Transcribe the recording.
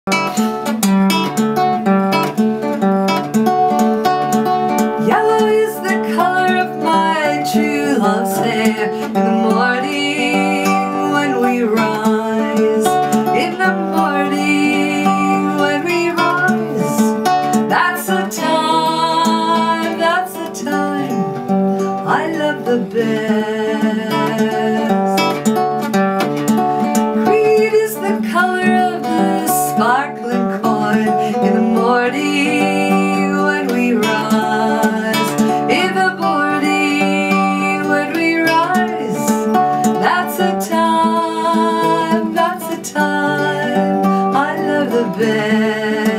Yellow is the color of my true love's hair. In the morning when we rise, in the morning when we rise, that's the time I love the best. Green is the color of the sparkling coin. In the morning when we rise, in the morning when we rise, that's the time I love the best.